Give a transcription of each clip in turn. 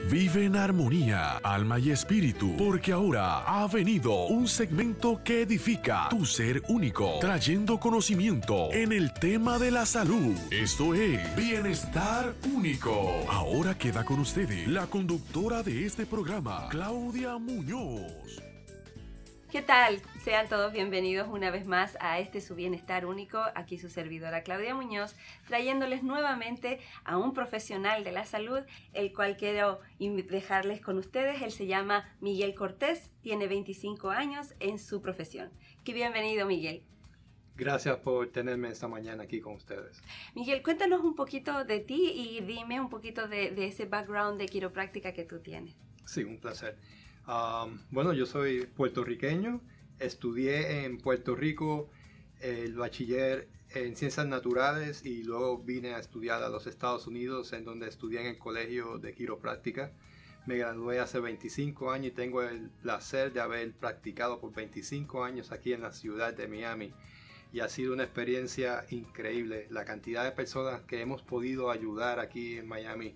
Vive en armonía, alma y espíritu, porque ahora ha venido un segmento que edifica tu ser único, trayendo conocimiento en el tema de la salud. Esto es Bienestar Único. Ahora queda con ustedes la conductora de este programa, Claudia Muñoz. ¿Qué tal? Sean todos bienvenidos una vez más a este su Bienestar Único. Aquí su servidora Claudia Muñoz, trayéndoles nuevamente a un profesional de la salud, el cual quiero dejarles con ustedes. Él se llama Miguel Cortés, tiene 25 años en su profesión. ¡Qué bienvenido, Miguel! Gracias por tenerme esta mañana aquí con ustedes. Miguel, cuéntanos un poquito de ti y dime un poquito de ese background de quiropráctica que tú tienes. Sí, un placer. Bueno, yo soy puertorriqueño, estudié en Puerto Rico el bachiller en Ciencias Naturales y luego vine a estudiar a los Estados Unidos, en donde estudié en el Colegio de Quiropráctica. Me gradué hace 25 años y tengo el placer de haber practicado por 25 años aquí en la ciudad de Miami. Y ha sido una experiencia increíble, la cantidad de personas que hemos podido ayudar aquí en Miami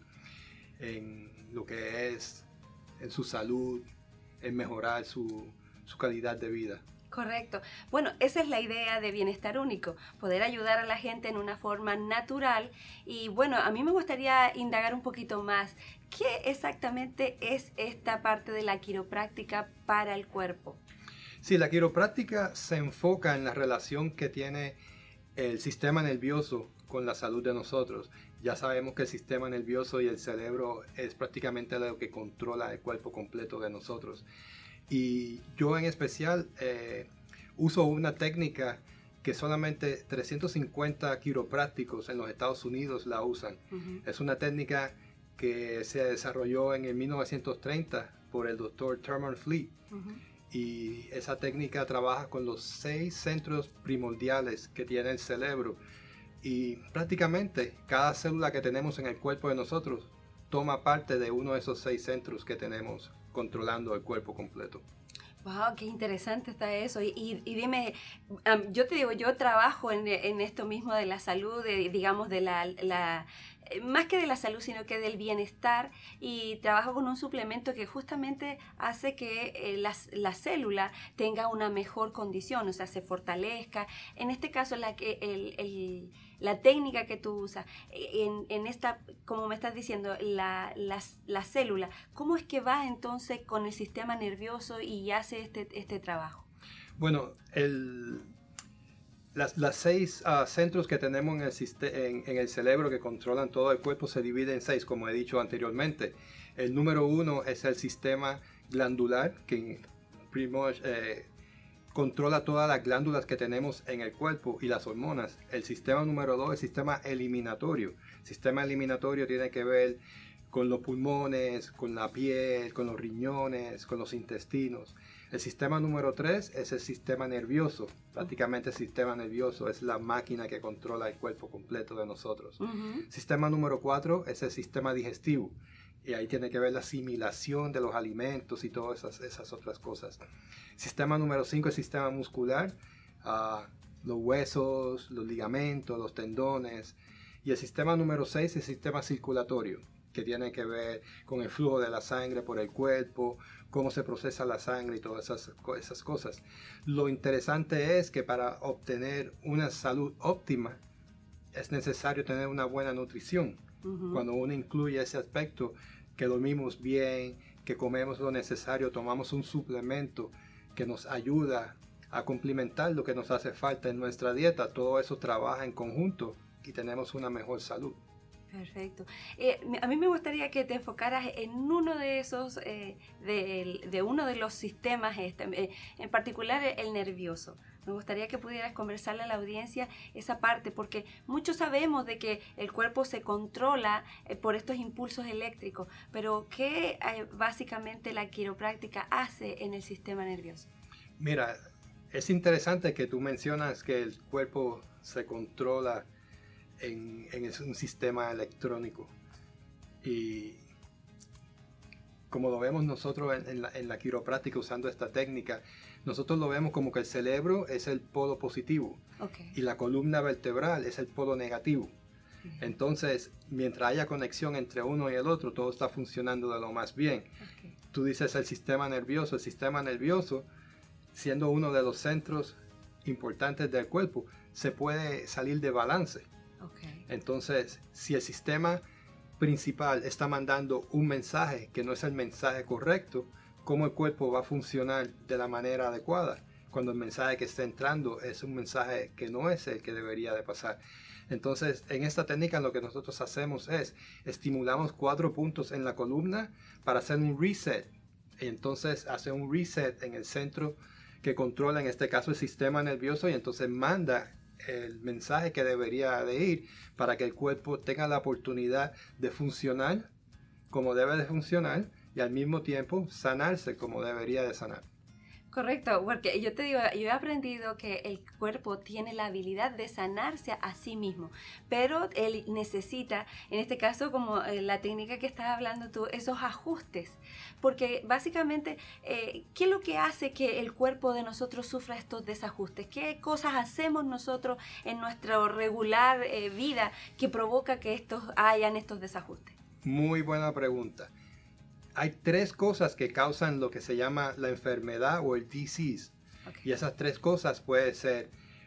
en lo que es en su salud, en mejorar su calidad de vida. Correcto. Bueno, esa es la idea de Bienestar Único, poder ayudar a la gente en una forma natural. Y bueno, a mí me gustaría indagar un poquito más. ¿Qué exactamente es esta parte de la quiropráctica para el cuerpo? Sí, la quiropráctica se enfoca en la relación que tiene el sistema nervioso con la salud de nosotros. Ya sabemos que el sistema nervioso y el cerebro es prácticamente lo que controla el cuerpo completo de nosotros. Y yo en especial uso una técnica que solamente 350 quiroprácticos en los Estados Unidos la usan. Es una técnica que se desarrolló en el 1930 por el doctor Thurman Fleet. Y esa técnica trabaja con los 6 centros primordiales que tiene el cerebro. Y prácticamente cada célula que tenemos en el cuerpo de nosotros toma parte de uno de esos 6 centros que tenemos controlando el cuerpo completo. Wow, qué interesante está eso. Y dime, yo te digo, yo trabajo en esto mismo de la salud, digamos, de más que de la salud, sino que del bienestar, y trabajo con un suplemento que justamente hace que la célula tenga una mejor condición, o sea, se fortalezca. En este caso, la técnica que tú usas, en esta, como me estás diciendo, la célula, ¿cómo es que va entonces con el sistema nervioso y hace este trabajo? Bueno, las 6 centros que tenemos en el cerebro que controlan todo el cuerpo se dividen en 6, como he dicho anteriormente. El número 1 es el sistema glandular, que controla todas las glándulas que tenemos en el cuerpo y las hormonas. El sistema número 2 es el sistema eliminatorio. El sistema eliminatorio tiene que ver con los pulmones, con la piel, con los riñones, con los intestinos. El sistema número 3 es el sistema nervioso. Prácticamente el sistema nervioso es la máquina que controla el cuerpo completo de nosotros. El sistema número 4 es el sistema digestivo. Y ahí tiene que ver la asimilación de los alimentos y todas esas otras cosas. Sistema número 5 es el sistema muscular, los huesos, los ligamentos, los tendones. Y el sistema número 6 es el sistema circulatorio, que tiene que ver con el flujo de la sangre por el cuerpo, cómo se procesa la sangre y todas esas cosas. Lo interesante es que para obtener una salud óptima es necesario tener una buena nutrición. Cuando uno incluye ese aspecto, que dormimos bien, que comemos lo necesario, tomamos un suplemento que nos ayuda a complementar lo que nos hace falta en nuestra dieta, todo eso trabaja en conjunto y tenemos una mejor salud. Perfecto. A mí me gustaría que te enfocaras en uno de esos, de uno de los sistemas, en particular el nervioso. Me gustaría que pudieras conversarle a la audiencia esa parte, porque muchos sabemos de que el cuerpo se controla por estos impulsos eléctricos, pero ¿qué básicamente la quiropráctica hace en el sistema nervioso? Mira, es interesante que tú mencionas que el cuerpo se controla en un sistema electrónico, y como lo vemos nosotros en la quiropráctica usando esta técnica, nosotros lo vemos como que el cerebro es el polo positivo y la columna vertebral es el polo negativo. Entonces, mientras haya conexión entre uno y el otro, todo está funcionando de lo más bien. Okay. Tú dices el sistema nervioso, siendo uno de los centros importantes del cuerpo, se puede salir de balance. Okay. Entonces, si el sistema principal está mandando un mensaje que no es el mensaje correcto, ¿cómo el cuerpo va a funcionar de la manera adecuada cuando el mensaje que está entrando es un mensaje que no es el que debería de pasar? Entonces, en esta técnica lo que nosotros hacemos es estimulamos 4 puntos en la columna para hacer un reset. Y entonces hace un reset en el centro que controla, en este caso, el sistema nervioso, y entonces manda el mensaje que debería de ir para que el cuerpo tenga la oportunidad de funcionar como debe de funcionar y al mismo tiempo sanarse como debería de sanar. Correcto, porque yo te digo, yo he aprendido que el cuerpo tiene la habilidad de sanarse a sí mismo, pero él necesita, en este caso como la técnica que estás hablando tú, esos ajustes, porque básicamente, ¿qué es lo que hace que el cuerpo de nosotros sufra estos desajustes? ¿Qué cosas hacemos nosotros en nuestra regular vida que provoca que hayan estos desajustes? Muy buena pregunta. Hay 3 cosas que causan lo que se llama la enfermedad o el disease. Okay. Y esas 3 cosas puede ser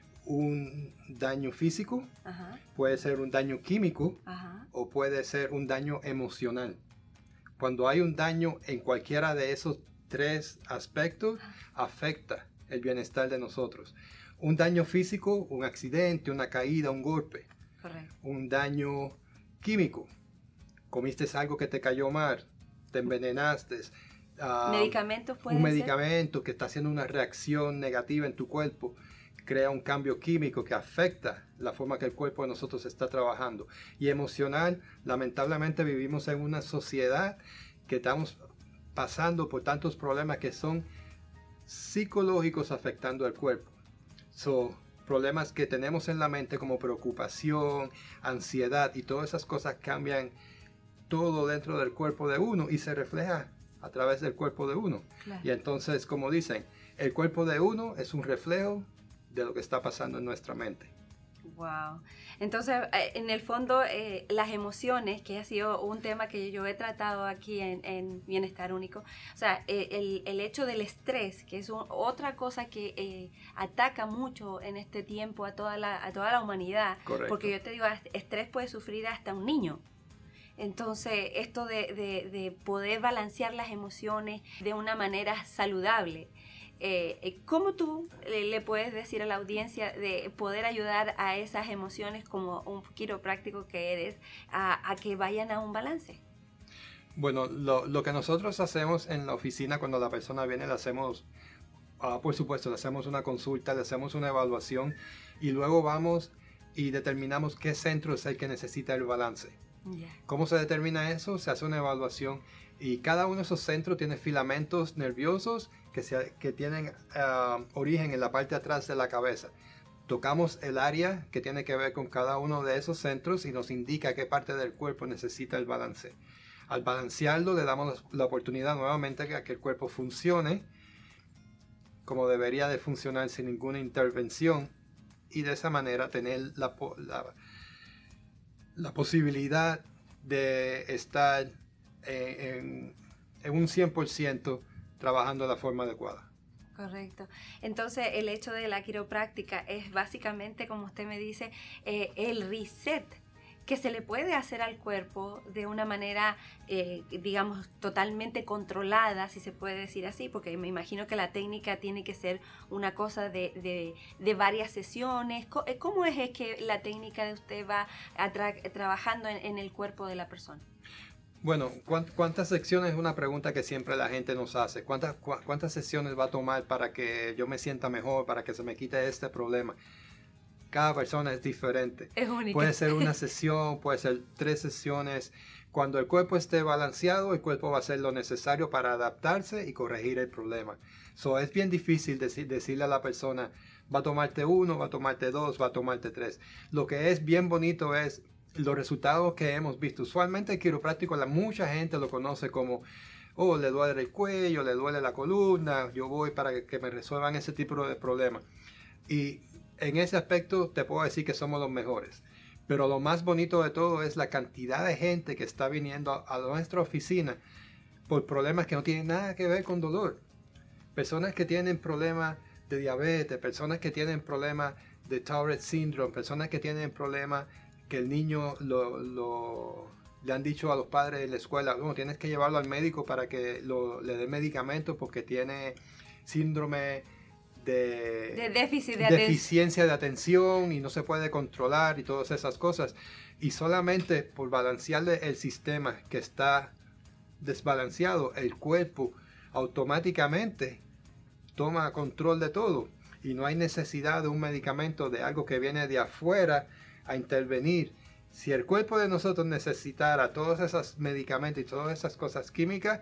un daño físico, puede ser un daño químico o puede ser un daño emocional. Cuando hay un daño en cualquiera de esos 3 aspectos, afecta el bienestar de nosotros. Un daño físico, un accidente, una caída, un golpe. Correcto. Un daño químico, comiste algo que te cayó mal, te envenenaste, medicamentos pueden un medicamento que está haciendo una reacción negativa en tu cuerpo, crea un cambio químico que afecta la forma que el cuerpo de nosotros está trabajando. Y emocional, lamentablemente vivimos en una sociedad que estamos pasando por tantos problemas que son psicológicos afectando el cuerpo. Problemas que tenemos en la mente como preocupación, ansiedad y todas esas cosas cambian todo dentro del cuerpo de uno y se refleja a través del cuerpo de uno. Claro. Y entonces, como dicen, el cuerpo de uno es un reflejo de lo que está pasando en nuestra mente. Wow. Entonces, en el fondo, las emociones, que ha sido un tema que yo he tratado aquí en Bienestar Único, o sea, el hecho del estrés, que es otra cosa que ataca mucho en este tiempo a toda la humanidad. Correcto. Porque yo te digo, estrés puede sufrir hasta un niño. Entonces, esto de poder balancear las emociones de una manera saludable, ¿cómo tú le puedes decir a la audiencia de poder ayudar a esas emociones como un quiropráctico que eres a que vayan a un balance? Bueno, lo que nosotros hacemos en la oficina cuando la persona viene, le hacemos, por supuesto, le hacemos una consulta, le hacemos una evaluación y luego vamos y determinamos qué centro es el que necesita el balance. Yeah. ¿Cómo se determina eso? Se hace una evaluación y cada uno de esos centros tiene filamentos nerviosos que tienen origen en la parte de atrás de la cabeza. Tocamos el área que tiene que ver con cada uno de esos centros y nos indica qué parte del cuerpo necesita el balance. Al balancearlo le damos la oportunidad nuevamente a que el cuerpo funcione como debería de funcionar sin ninguna intervención y de esa manera tener la posibilidad de estar en un 100% trabajando de la forma adecuada. Correcto. Entonces, el hecho de la quiropráctica es básicamente, como usted me dice, el reset que se le puede hacer al cuerpo de una manera, digamos, totalmente controlada, si se puede decir así, porque me imagino que la técnica tiene que ser una cosa de varias sesiones. ¿Cómo es que la técnica de usted va trabajando en el cuerpo de la persona? Bueno, ¿cuántas secciones es una pregunta que siempre la gente nos hace? ¿Cuántas sesiones va a tomar para que yo me sienta mejor, para que se me quite este problema? Cada persona es diferente. Es única. Puede ser una sesión, puede ser 3 sesiones. Cuando el cuerpo esté balanceado, el cuerpo va a hacer lo necesario para adaptarse y corregir el problema. Es bien difícil decirle a la persona, va a tomarte 1, va a tomarte 2, va a tomarte 3. Lo que es bien bonito es los resultados que hemos visto. Usualmente el quiropráctico, mucha gente lo conoce como, le duele el cuello, le duele la columna, yo voy para que me resuelvan ese tipo de problemas. Y en ese aspecto te puedo decir que somos los mejores. Pero lo más bonito de todo es la cantidad de gente que está viniendo a nuestra oficina por problemas que no tienen nada que ver con dolor. Personas que tienen problemas de diabetes, personas que tienen problemas de Tourette Syndrome, personas que tienen problemas que el niño le han dicho a los padres en la escuela, no, tienes que llevarlo al médico para que le dé medicamentos porque tiene síndrome de deficiencia de atención y no se puede controlar y todas esas cosas. Y solamente por balancearle el sistema que está desbalanceado, el cuerpo automáticamente toma control de todo y no hay necesidad de un medicamento, de algo que viene de afuera a intervenir. Si el cuerpo de nosotros necesitara todos esos medicamentos y todas esas cosas químicas,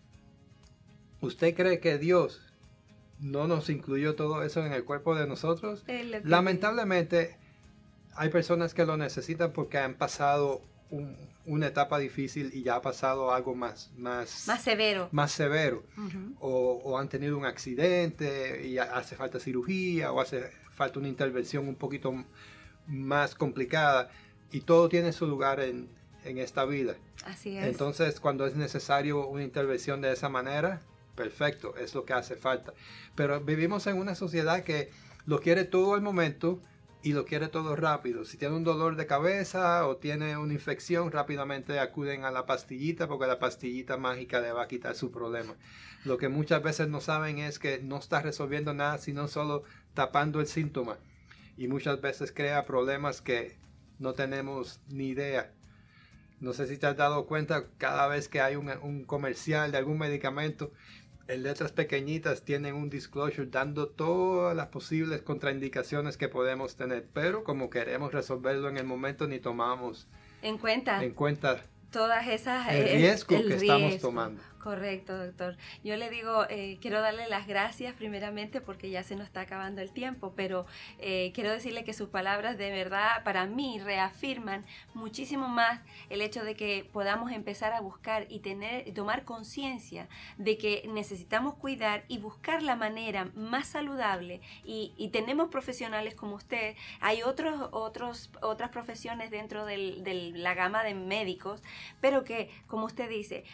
¿usted cree que Dios no nos incluyó todo eso en el cuerpo de nosotros? Lamentablemente hay personas que lo necesitan porque han pasado una etapa difícil y ya ha pasado algo más severo. Uh-huh. O han tenido un accidente y hace falta cirugía o hace falta una intervención un poquito más complicada, y todo tiene su lugar en esta vida. Así es. Entonces, cuando es necesario una intervención de esa manera, perfecto, es lo que hace falta. Pero vivimos en una sociedad que lo quiere todo al momento y lo quiere todo rápido. Si tiene un dolor de cabeza o tiene una infección, rápidamente acuden a la pastillita porque la pastillita mágica le va a quitar su problema. Lo que muchas veces no saben es que no está resolviendo nada, sino solo tapando el síntoma. Y muchas veces crea problemas que no tenemos ni idea. No sé si te has dado cuenta, cada vez que hay un comercial de algún medicamento, en letras pequeñitas tienen un disclosure dando todas las posibles contraindicaciones que podemos tener, pero como queremos resolverlo en el momento, ni tomamos en cuenta todas esas el riesgo que estamos tomando. Correcto, doctor. Yo le digo, quiero darle las gracias primeramente porque ya se nos está acabando el tiempo, pero quiero decirle que sus palabras de verdad para mí reafirman muchísimo más el hecho de que podamos empezar a buscar y tomar conciencia de que necesitamos cuidar y buscar la manera más saludable, y tenemos profesionales como usted. Hay otras profesiones dentro de la gama de médicos, pero que, como usted dice,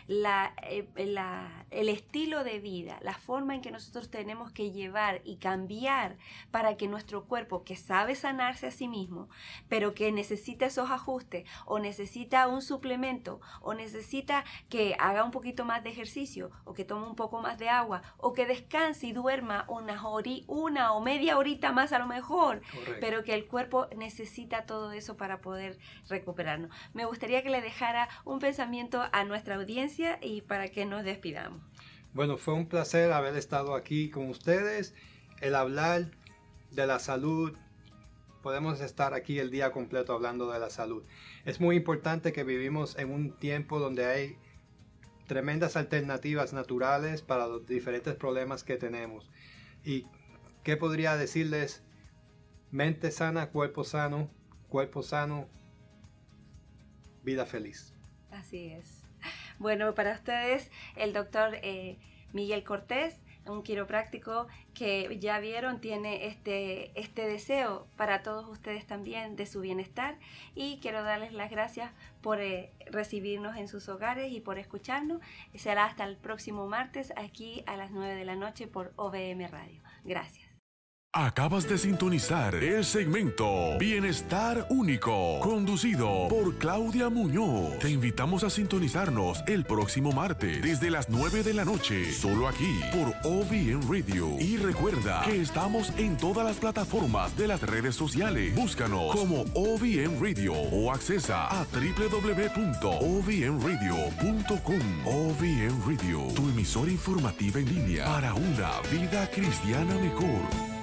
el estilo de vida, la forma en que nosotros tenemos que llevar y cambiar para que nuestro cuerpo, que sabe sanarse a sí mismo, pero que necesita esos ajustes o necesita un suplemento o necesita que haga un poquito más de ejercicio o que tome un poco más de agua o que descanse y duerma una o media horita más a lo mejor. Correcto. Pero que el cuerpo necesita todo eso para poder recuperarnos. Me gustaría que le dejara un pensamiento a nuestra audiencia y para que nos despidamos. Bueno, fue un placer haber estado aquí con ustedes. El hablar de la salud, podemos estar aquí el día completo hablando de la salud. Es muy importante que vivimos en un tiempo donde hay tremendas alternativas naturales para los diferentes problemas que tenemos. ¿Y qué podría decirles? Mente sana, cuerpo sano, vida feliz. Así es. Bueno, para ustedes, el doctor Miguel Cortés, un quiropráctico que ya vieron, tiene este deseo para todos ustedes también de su bienestar, y quiero darles las gracias por recibirnos en sus hogares y por escucharnos. Será hasta el próximo martes aquí a las 9 de la noche por OVM Radio. Gracias. Acabas de sintonizar el segmento Bienestar Único, conducido por Claudia Muñoz. Te invitamos a sintonizarnos el próximo martes desde las 9 de la noche, solo aquí por OVM Radio. Y recuerda que estamos en todas las plataformas de las redes sociales. Búscanos como OVM Radio o accesa a www.ovmradio.com. OVM Radio, tu emisora informativa en línea para una vida cristiana mejor.